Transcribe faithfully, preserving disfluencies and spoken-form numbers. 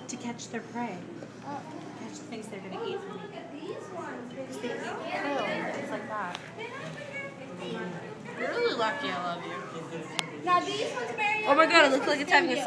to catch their prey. Catch the things they're going to eat. Because they eat krill and things like that. You're really lucky I love you. Now these ones, Mariana, Oh my god, it looks like it's having a